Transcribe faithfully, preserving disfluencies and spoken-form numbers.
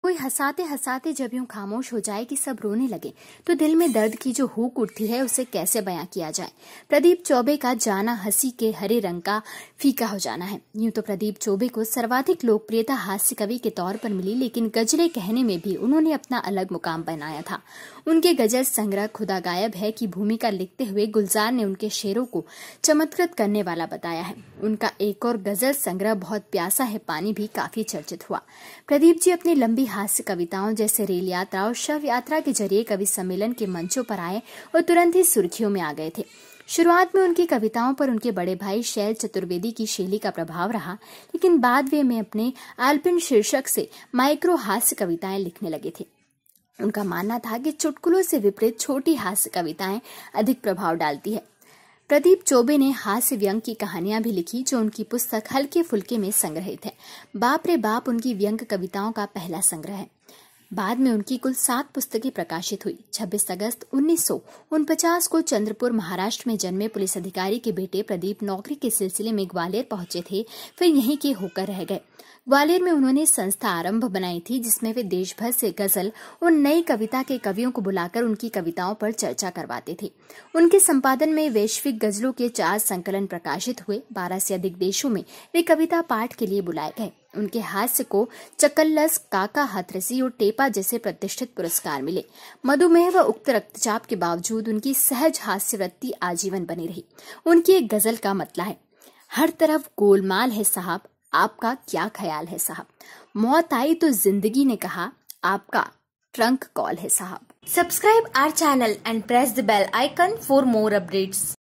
कोई हंसाते हंसाते जब यूं खामोश हो जाए कि सब रोने लगे तो दिल में दर्द की जो हूक उठती है उसे कैसे बयां किया जाए। प्रदीप चौबे का जाना हंसी के हरे रंग का फीका हो जाना है। यूं तो प्रदीप चौबे को सर्वाधिक लोकप्रियता हास्य कवि के तौर पर मिली, लेकिन गजलें कहने में भी उन्होंने अपना अलग मुकाम बनाया था। उनके गजल संग्रह खुदा गायब है की भूमिका लिखते हुए गुलजार ने उनके शेरों को चमत्कृत करने वाला बताया है। उनका एक और गजल संग्रह बहुत प्यासा है पानी भी काफी चर्चित हुआ। प्रदीप जी अपनी लंबी हास्य कविताओं जैसे रेल यात्रा और शव यात्रा के जरिए कवि सम्मेलन के मंचों पर आए और तुरंत ही सुर्खियों में आ गए थे। शुरुआत में उनकी कविताओं पर उनके बड़े भाई शैल चतुर्वेदी की शैली का प्रभाव रहा, लेकिन बाद वे में अपने आल्पिन शीर्षक से माइक्रो हास्य कविताएं लिखने लगे थे। उनका मानना था कि चुटकुलों से विपरीत छोटी हास्य कविताएं अधिक प्रभाव डालती है। प्रदीप चौबे ने हास्य व्यंग की कहानियां भी लिखी जो उनकी पुस्तक हल्के फुल्के में संग्रहित है। बाप रे बाप उनकी व्यंग कविताओं का पहला संग्रह है। बाद में उनकी कुल सात पुस्तकें प्रकाशित हुई। छब्बीस अगस्त उन्नीस सौ उनपचास को चंद्रपुर महाराष्ट्र में जन्मे पुलिस अधिकारी के बेटे प्रदीप नौकरी के सिलसिले में ग्वालियर पहुंचे थे, फिर यहीं के होकर रह गए। ग्वालियर में उन्होंने संस्था आरंभ बनाई थी जिसमें वे देश भर से गजल और नई कविता के कवियों को बुलाकर उनकी कविताओं पर चर्चा करवाते थे। उनके संपादन में वैश्विक गजलों के चार संकलन प्रकाशित हुए। बारह से अधिक देशों में वे कविता पाठ के लिए बुलाए गए। उनके हास्य को चकल्लस, काका हाथरसी और टेपा जैसे प्रतिष्ठित पुरस्कार मिले। मधुमेह व उक्त रक्तचाप के बावजूद उनकी सहज हास्य वृत्ति आजीवन बनी रही। उनकी एक गजल का मतला है, हर तरफ गोलमाल है साहब, आपका क्या ख्याल है साहब। मौत आई तो जिंदगी ने कहा, आपका ट्रंक कॉल है साहब। Subscribe our channel and press the bell icon for more updates.